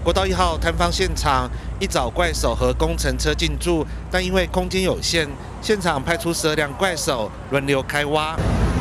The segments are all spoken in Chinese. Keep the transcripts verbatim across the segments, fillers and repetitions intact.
国道一号摊方现场，一早怪手和工程车进驻，但因为空间有限，现场派出十二辆怪手轮流开挖。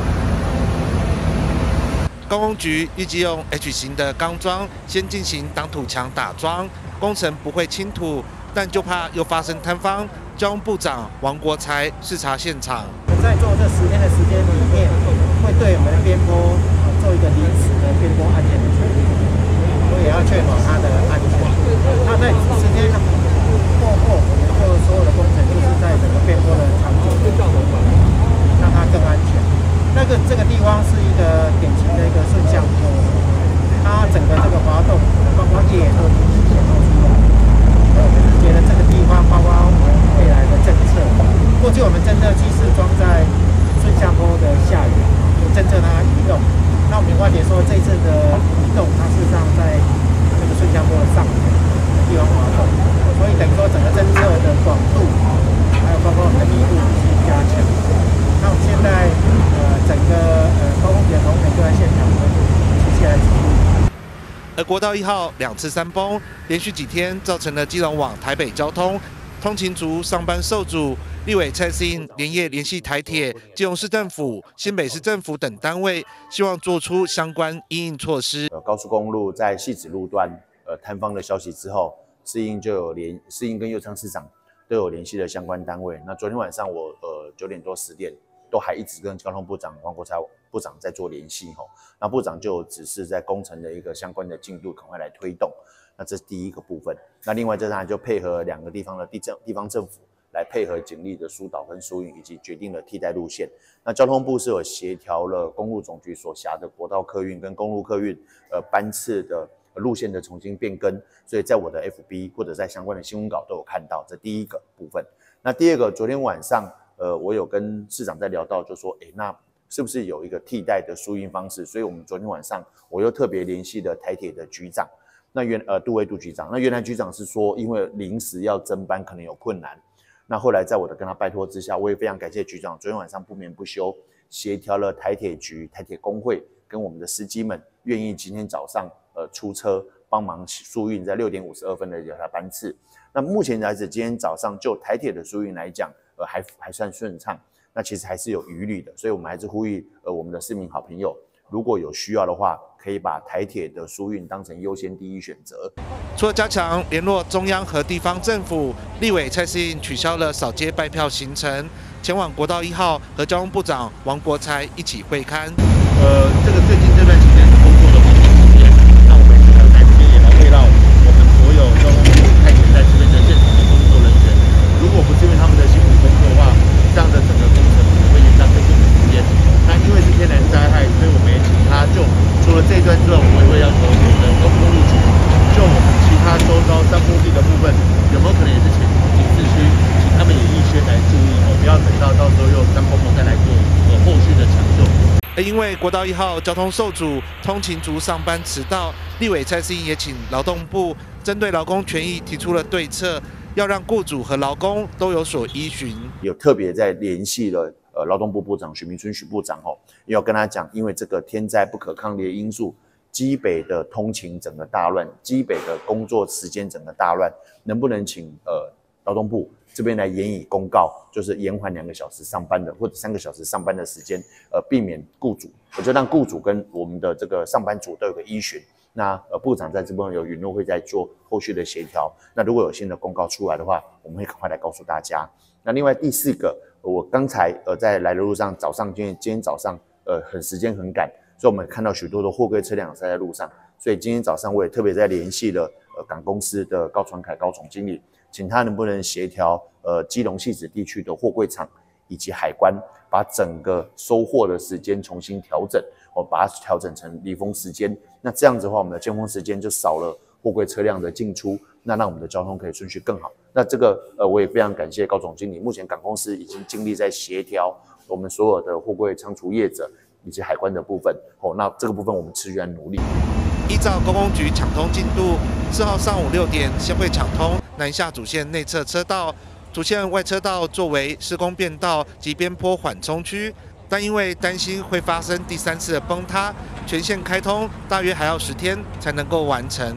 高工局预计用 H 型的钢桩先进行挡土墙打桩，工程不会倾土，但就怕又发生塌方。交通部长王国材视察现场， 在做这十天的时间里面，会对我们的边坡做一个临时的边坡安全的处理，我也要确保它的安全。那在十天过后，我们就所有的工程就是在整个边坡的长久让它更安全。那个这个地方是一个典型的一个顺向坡，它整个这个滑动，包括叶都已经显露出来。我们是觉得这个地方，包括我们未来的政策，过去我们侦测器是装在顺向坡的下缘，就侦测它移动。那我们花姐说，这次的移动，它事实上在这个顺向坡的上缘的地方滑动，所以等于说整个侦测的广度，还有包括我们的密度是加强。那我们现在呃整个呃高工局的同仁就在现场一起来处理。 而国道一号两次山崩，连续几天造成了基隆往台北交通通勤族上班受阻。立委蔡适应连夜联系台铁、基隆市政府、新北市政府等单位，希望做出相关因应措施。 呃，高速公路在汐止路段呃塌方的消息之后，适应就有联适应跟右昌市长都有联系的相关单位。那昨天晚上我呃九点多十点都还一直跟交通部长王国材部长在做联系吼，那部长就指示在工程的一个相关的进度赶快来推动。那这是第一个部分。那另外这当然就配合两个地方的地政地方政府来配合警力的疏导跟疏运，以及决定了替代路线。那交通部是有协调了公路总局所辖的国道客运跟公路客运呃班次的路线的重新变更，所以在我的 F B 或者在相关的新闻稿都有看到。这第一个部分。那第二个，昨天晚上呃我有跟市长在聊到，就说诶那是不是有一个替代的疏运方式？所以我们昨天晚上我又特别联系了台铁的局长，那原呃杜威杜局长，那原来局长是说因为临时要增班可能有困难，那后来在我的跟他拜托之下，我也非常感谢局长，昨天晚上不眠不休协调了台铁局、台铁工会跟我们的司机们，愿意今天早上呃出车帮忙疏运，在六点五十二分的有台班次。那目前来止，今天早上就台铁的疏运来讲，呃还还算顺畅。那其实还是有余虑的，所以我们还是呼吁呃我们的市民好朋友，如果有需要的话，可以把台铁的疏运当成优先第一选择。 除了加强联络中央和地方政府，立委蔡适应取消了扫街拜票行程，前往国道一号和交通部长王国材一起会勘。 呃，这个最近这段时间是工作的忙碌时间，那我们这个在这边也来慰劳我们所有交通部台铁在这边的现场的工作人员。如果不是因为他们的辛苦工作的话，这样的整个工程可能会延宕更久的时间。那因为是天然灾害，所以我们也请他就除了这一段之外，我们也会要求我们的高速公路局就我们其他周遭山坡地的部分，有没有可能也是请警示区，请他们也预先来注意哦，不要等到到时候又山崩了再来做呃后续的抢救。 而因为国道一号交通受阻，通勤族上班迟到，立委蔡适应也请劳动部针对劳工权益提出了对策，要让雇主和劳工都有所依循。 有特别在联系了呃劳动部部长许明春许部长吼，要跟他讲，因为这个天灾不可抗力的因素，基北的通勤整个大乱，基北的工作时间整个大乱，能不能请呃劳动部这边来研议公告，就是延缓两个小时上班的或者三个小时上班的时间，呃，避免雇主，我就让雇主跟我们的这个上班族都有个依循。那呃部长在这边有允诺会在做后续的协调。那如果有新的公告出来的话，我们会赶快来告诉大家。那另外第四个，我刚才呃在来的路上，早上今天今天早上呃很时间很赶，所以我们看到许多的货柜车辆塞在路上，所以今天早上我也特别在联系了呃港公司的高传凯高总经理。请他能不能协调呃基隆汐止地区的货柜厂以及海关，把整个收货的时间重新调整，哦，把它调整成离峰时间。那这样子的话，我们的尖峰时间就少了货柜车辆的进出，那让我们的交通可以顺序更好。那这个呃，我也非常感谢高总经理，目前港公司已经尽力在协调我们所有的货柜仓储业者以及海关的部分。哦，那这个部分我们持续来努力。 依照高工局抢通进度，四号上午六点先会抢通南下主线内侧车道，主线外车道作为施工变道及边坡缓冲区，但因为担心会发生第三次的崩塌，全线开通大约还要十天才能够完成。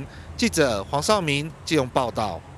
记者黄少明基隆报道。